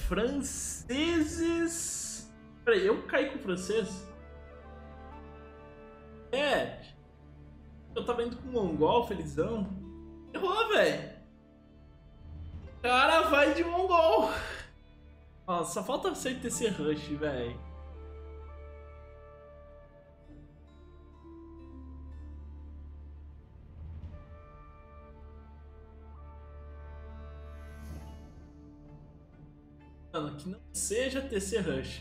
Franceses. Peraí, eu caí com o francês? É. Eu tava indo com o mongol, felizão. Errou, velho. Cara, vai de mongol. Nossa, só falta você ter esse rush, velho. Mano, que não seja TC Rush.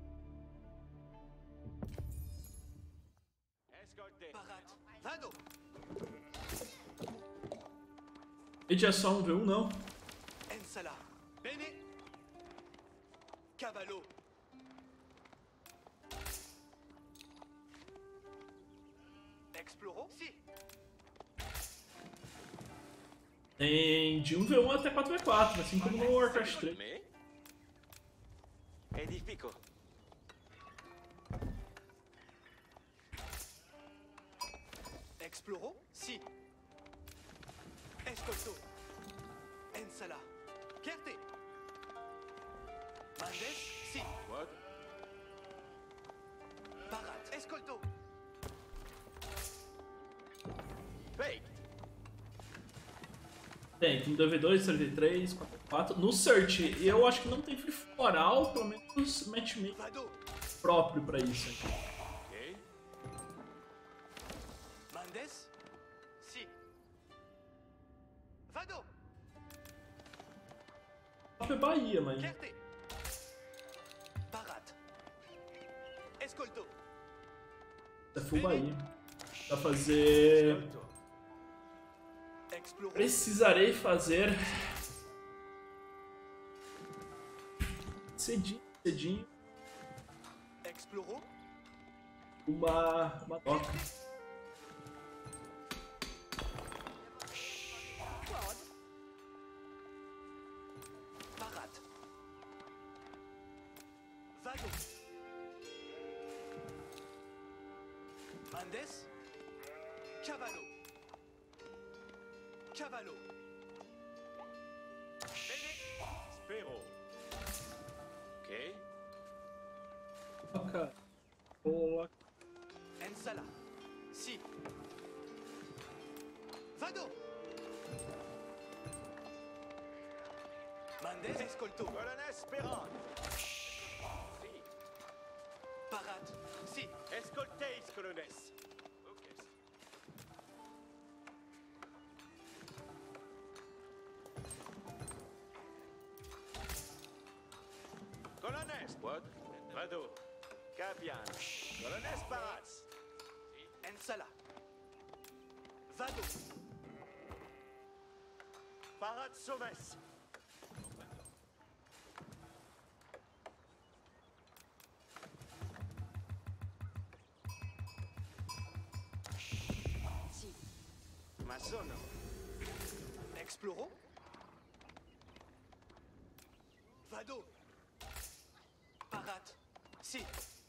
Ele é só um V1, não. Ensala. Bene. Cavallo. Exploro. Si. Tem de 1v1 até 4v4, assim como no Warcraft 3. Edifico. Exploro. Si. Escolto. Ensala. Kerte. Mandes. Si. What? Parat. Escolto. Baked. Tem 2v2, 3v3, 4v4. No Search, eu acho que não tem free for all, pelo menos matchmaking Vado. próprio pra isso. Okay. Mandes. Si. Vado. Top é Bahia, mas Kerte. Parat. Escolto. é full Bahia. Pra fazer... Escolto. Exploro. Precisarei fazer... Cedinho, Exploro. uma toca. Parat. Vado. Mandes. Cavallo. Cavallo. Bene. Spero. Okay. Toca. Boa. Ensala. Si. Vado. Mandes. Escolto. Colonel Speran. Si. Parat. Si. Escolteis, colones. Okay. Colones. What? Vado. Capian. Colones Parats. Ensala. Vado. Parats Somes. Si. Masono. Exploro. Vado. Parat. Si.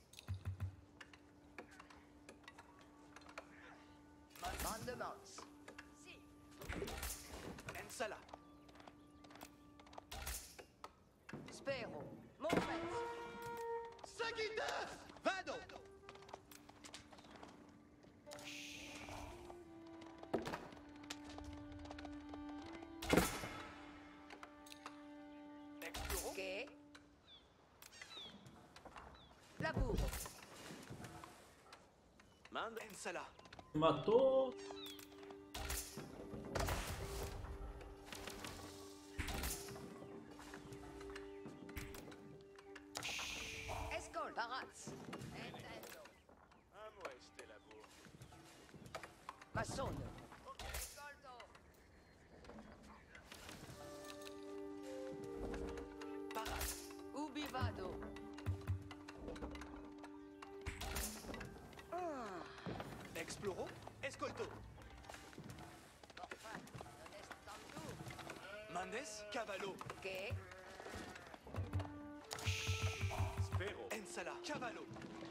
Mandelats. Si. Ensala. Spero. Moment. Sagittaf. Vado. Exploro. Che? Laburo. Ensala. Matou. Escol. Paraz. Intendo. Amo este labor. Massone. Escolto. Parat. Ubi vado. Exploro. Escolto. Porfan. Non est tanto. Mandes. Cavallo. Che? Spero. Ensala. Cavallo.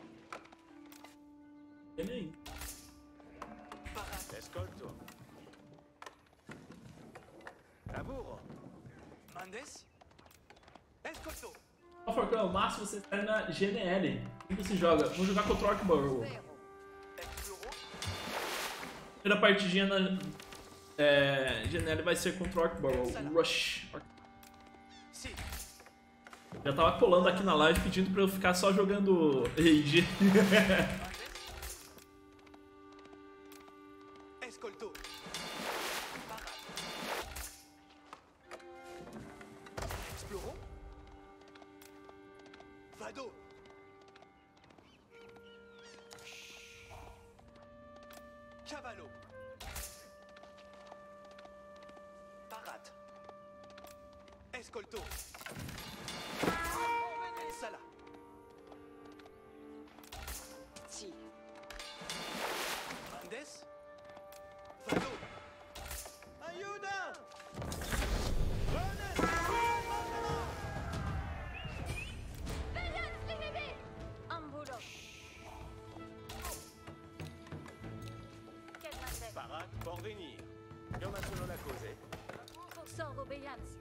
Ele aí. Parat. Escolto. Laburo. Mandes. Escolto. Qual for o máximo você sai na GNL? Quem você joga? Vamos jogar contra o Orkborough. Spero. Exploro. Primeira partidinha na GNL vai ser contra o Orkborough. Rush. Si. Já tava colando aqui na live pedindo pra eu ficar só jogando Rage. Escolto. Parade. Exploro. Vado. Cavallo. Parade. Escolto. Sala. Si. Mandes. Vado. Ayuda! Ambulo. Kedmande. Parade, porvenir. Io ma sono la cose. Cursor obéissance.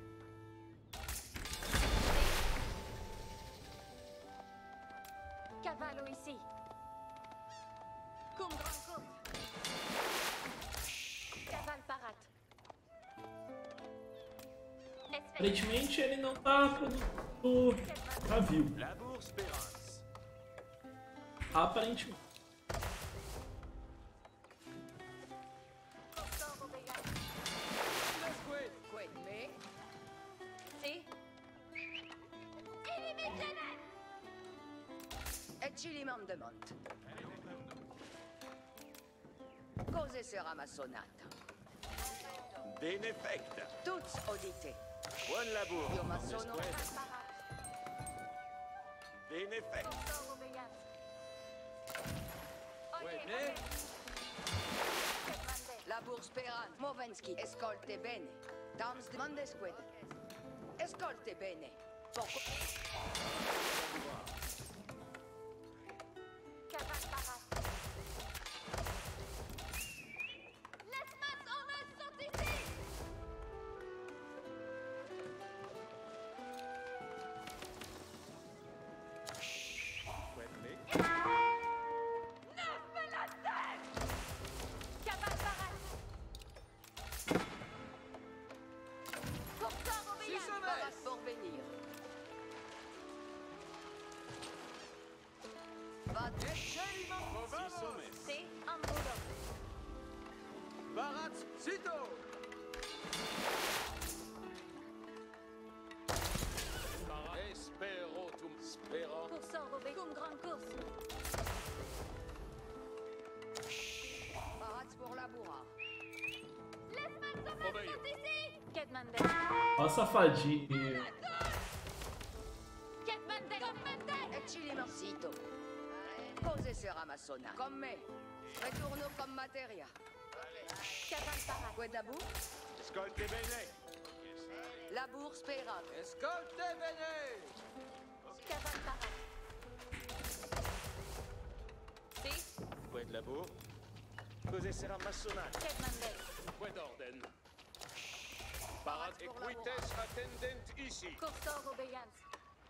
Cavallo ici. Cum grand course. Caval parate. Esfait. Aparentemente ele não tá produzindo navio. Labour Spérance. Aparentemente. Cursor obéissance. Quid me? Si. Et Chilimam de Monte. Cose sera ma sonata. Benefecta. Toutes audite. Buon lavoro. Io ma sono Benefecta. Cursor obéissance. La bourse Peran, Movenski, escolte bene. Dams demandes quid. Escolte bene. Poco. Caval parat. Les mas hommes sont ici. Caval parat. Cursor obéissance. Parat pour venir. Va. C'est un boulot. Barat, sito. Espero tum spero. Cursor obé. Cum grand course. Parat pour la bourra. Les mains sont ici. Kedmande. Ó, safadinho. Kedmande. Kedmande. Et Chilimancito. Cose sera ma sona. Comme me. Retourno comme materia. Caval parat. Quedabou. Scolte bene. La bourse Peran. Escolte bene. Caval parat. Si. Quid labour. Cose sera massonata. Kedmande. Quid orden. Parat equites attendent ici. Cursor obéissance.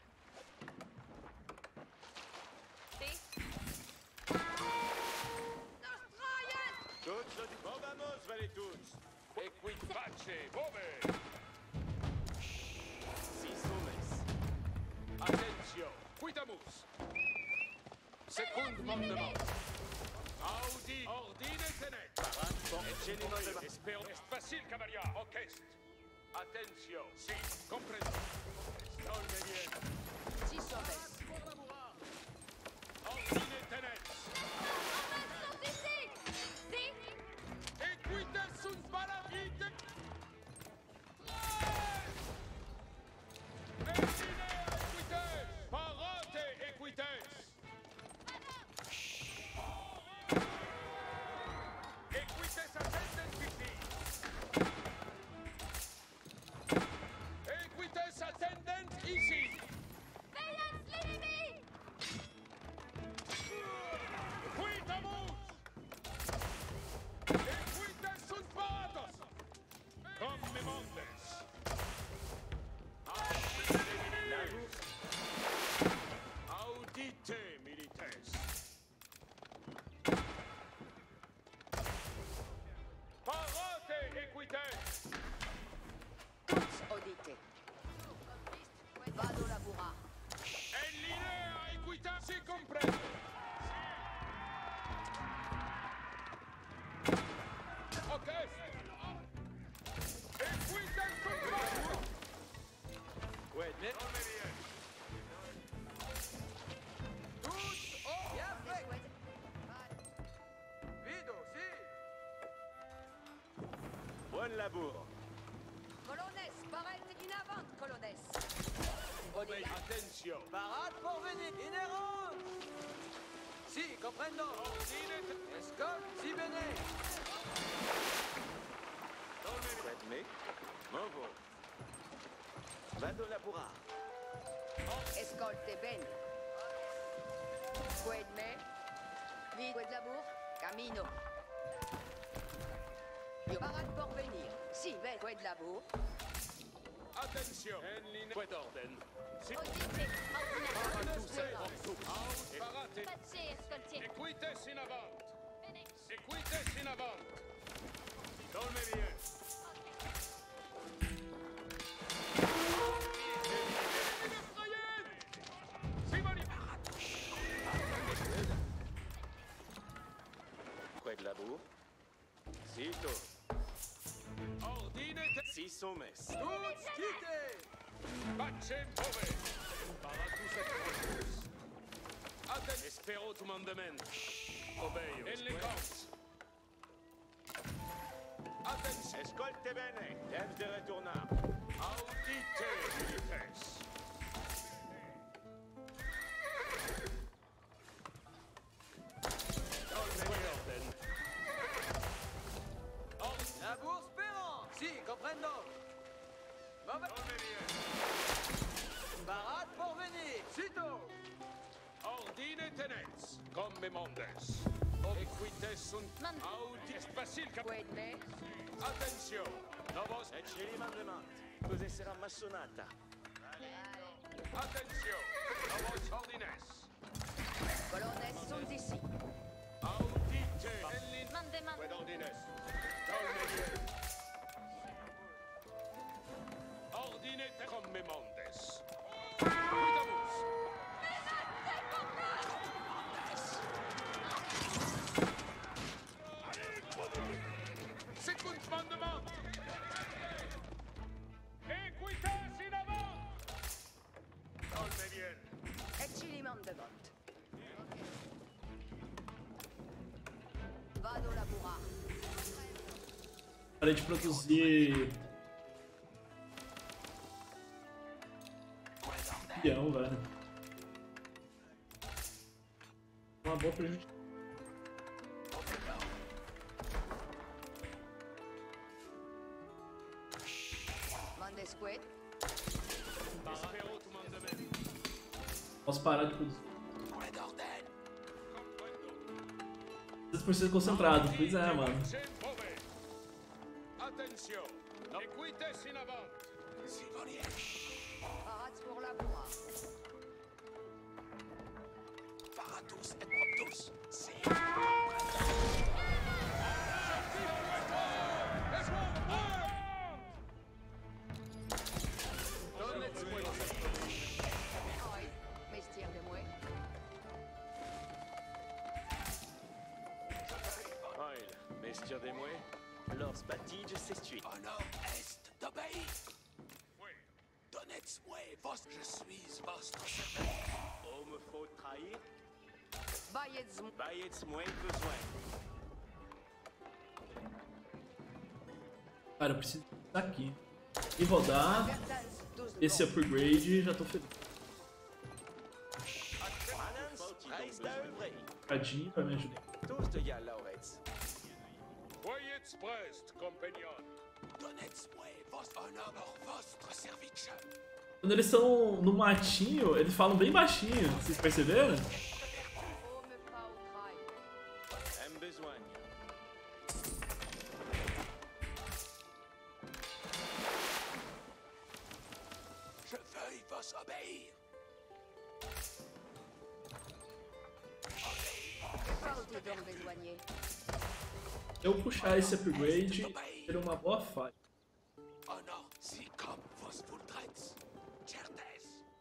Si. Australien. Toutes bon vamos, vale tous. Equit pace, bove. Si somes. Attentio, quitamus. Secund mandement. Audi, ordine tenet. Parat, bon, et genimo de espero. Est facile, cavalier. Orchestre. Attentio, si, comprendo. Stolme bien. Si sommes. Ordine tenet. Hommes sont ici. Si. Equites sunt paravite. Ordine equites. Parate equites. Equites attendent ici. Vado labura. E linea equità si comprende. Ok. Equità sul Ouais, mais... Vido, sì! Buon lavoro! Colones, parete in avant, colones. Attenzione. Parade pour venir! Inerant! Si, comprendo! Escol, si bene! Quedme, muovo! Vado labura! Escolte bene. Quedme. Vide de labour. Camino. Io parade pour venir. Si, ven, de labour. Attenzione. En linea. Quid orden. Si. Audite, Out, parate. Pazzi, ascolti. Equites in avant. Bene. Equites in avant. Dolmerie. Qued labur? Sito! Ordine. Si sommes! Tuts quite! Pace pove. Paratus et protus. Aten. Espero tu mandament. Obeio. Elegance. Attention. Escolte bene! Temps de retournar! Audite, milites. Orden. Labour spérant! Si, comprendo! Mauvais... Parade pour venir! Sito! Ordine tenets. Come mondes. Equites sunt. Audi. Est facile. Quedme. Attention. Novos. Et chez les mandements! Cos'è sarà massonata? Attention. Novos ordines. Colones sont ici. Audite. Ellin. Mandement. Quid ordines. Dolmenier. Ordine te come mondes. Cuidamus. Secund mandement. Equitas in avant. Dolmenier. Ecci mandement. Vado labura. Parei de produzir. Peão, velho. Uma boa prejudicação. Mandesquet. Espero tu mandament. Posso parar de produzir. Comprendo. 10% concentrado. Pois é, mano. Attention. Equites in avant. Parade pour labura. Paratus et promptus! Si! Oi, mestir de moi. Oil, mestier des mouets, lors batige s'estuit. Au nord-est d'Obéi. Oui. Donnez-moi vos... Je suis votre servant. Oh, me faut trahir? Bayez. Baillez-moi besoin. Cara, eu preciso daqui. E rodar Verdans, tous de esse upgrade, já tô feliz. Manens, reis d'œuvre. Cadinho pra me ajudar. Tous de ya, Lauretz. Voyez prest, compagnon. Donnez-moi vos honneur pour votre service. Quando eles estão no matinho, eles falam bem baixinho. Vocês perceberam? Oh, me pas au trail. Aime besoin. Je veuille vous obéir. Faute d'homme besoigné. Se eu puxar esse upgrade, será uma boa falha. Honor, si comme vos voudrez. Certes.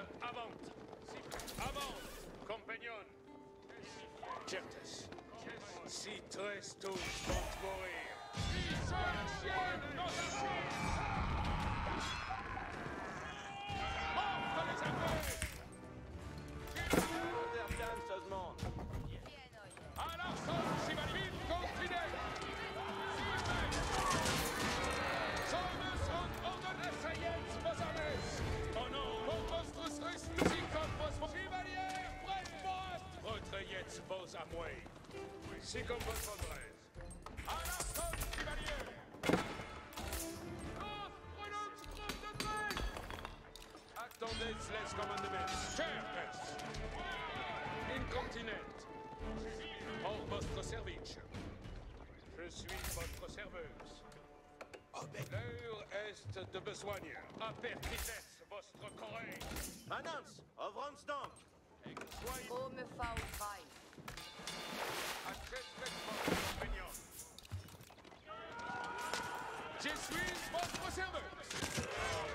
avante. Avante, compagnon. Certes. Si tres tous vont mourir. Morte les Anglais! À l'arsenal, chevalier, continuez! Sommes und Ordonnance, vos armées! Oh non, pour vostres restes, si comme vos chevaliers, prête-moi! Retrayez vos amoués, si comme vos adresses. À l'arsenal, chevalier! Attendez les commandements. Certes! Incontinent. Hors votre service. Je suis votre serveuse. L'heure est de besogne. Apertisez votre corée. Manans, ouvrons donc. Soyez Oh, me fa au train. à très votre compagnon. Je suis votre serveuse.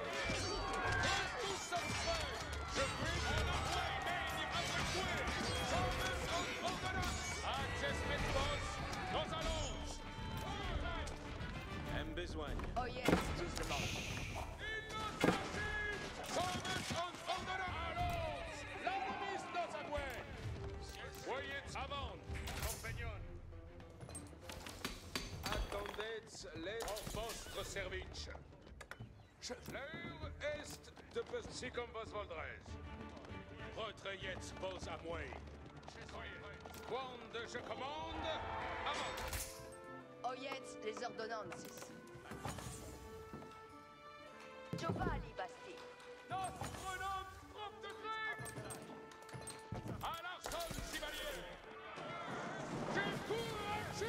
Tous sommes prêts. Je prie à la way, mais il va me tuer. Sommes en ordonnance. Access boss. Nous allons. Aime besoin. Oh yes, tous de mort. Sommes en ordonnance. Allons. L'ennemi dans sa way. Voyez avant, compagnon. Attendez les en votre service. L'heure est de si comme vos voldrez. Retrayez vos amoués. Quand je commande, avant. Oh yes, les ordonnances. Giovanni Basti. Notre nom trompe de grec. À l'arsenal, chevalier. Je cours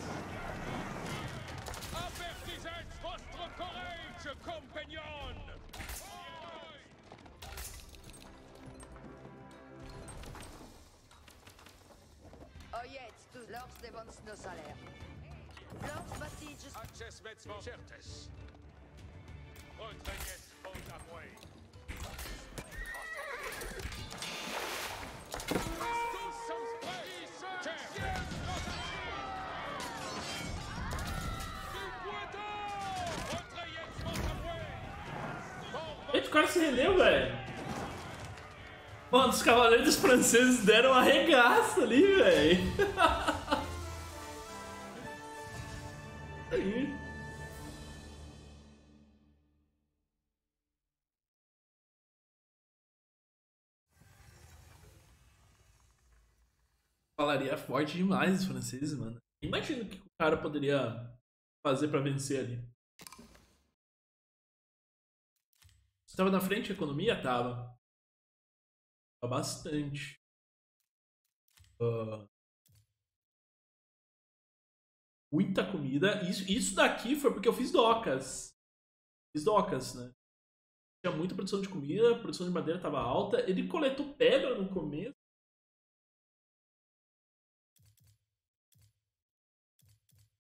avertisez votre courage, compagnon. Oh yes, tous lors devant nos salaires. Lors Basti, Access vos certes. Retrayez vos amoués. Tous sommes prêts. Retrayez vos amoués. Eita, o cara se rendeu, velho. Mano, os cavaleiros franceses deram um arregaço ali, velho. Aí. Falaria forte demais os franceses, mano. Imagina o que o cara poderia fazer pra vencer ali. Você tava na frente da economia? Tava. Tava bastante. Muita comida. Isso daqui foi porque eu fiz docas. Fiz docas, né? Tinha muita produção de comida, a produção de madeira tava alta. Ele coletou pedra no começo.